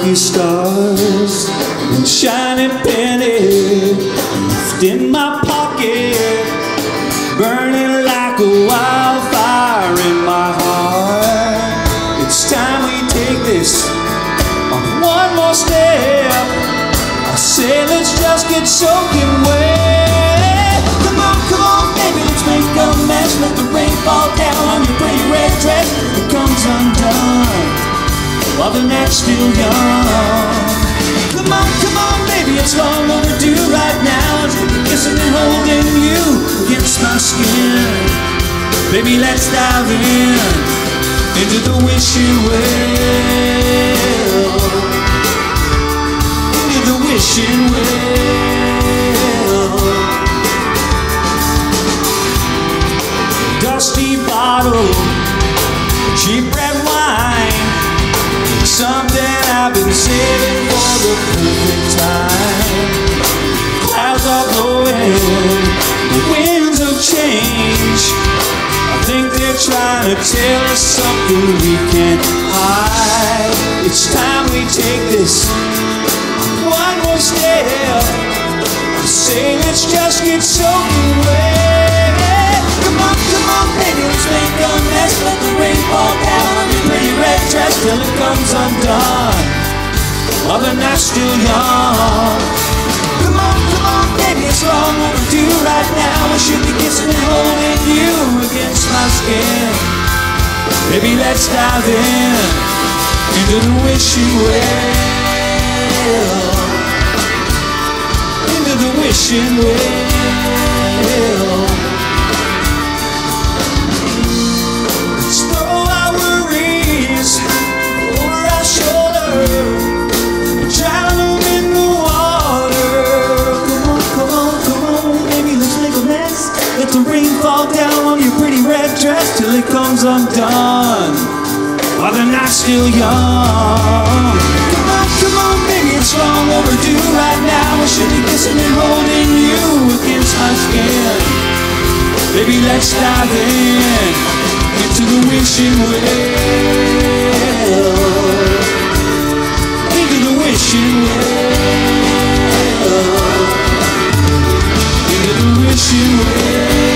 few stars and shining penny left in my pocket, burning like a wildfire in my heart. It's time we take this on one more step. I say let's just get soaking wet. Come on, baby, let's make a mess. Let the rain fall down on your pretty red dress. It comes undone while the night's still young. Come on, baby, it's long overdue right now. As we're kissing and holding you against my skin. Baby, let's dive into the wishing well. Into the wishing well. Dusty bottle, cheap red wine, something I've been saving for the perfect time. Clouds are blowing, the winds of change. I think they're trying to tell us something we can't hide. It's time we take this one more step. I say let's just get soaking wet. Come on, baby, let's make a mess. Let the rain fall down on your pretty red dress till it comes undone while the night's still young. Come on, baby, it's long overdue right now. I should be kissing and holding you against my skin. Baby, let's dive into the wishing well. Into the wishing well. Let's throw our worries over our shoulder, drown them in the water. Come on, baby, let's make a mess. Let the rain fall down on your pretty red dress till it comes undone while the night's still young. Come on, baby, it's long overdue right now. I should be kissing and holding you against my skin. Baby, let's dive into the wishing well. Into the wishing well. Into the wishing well.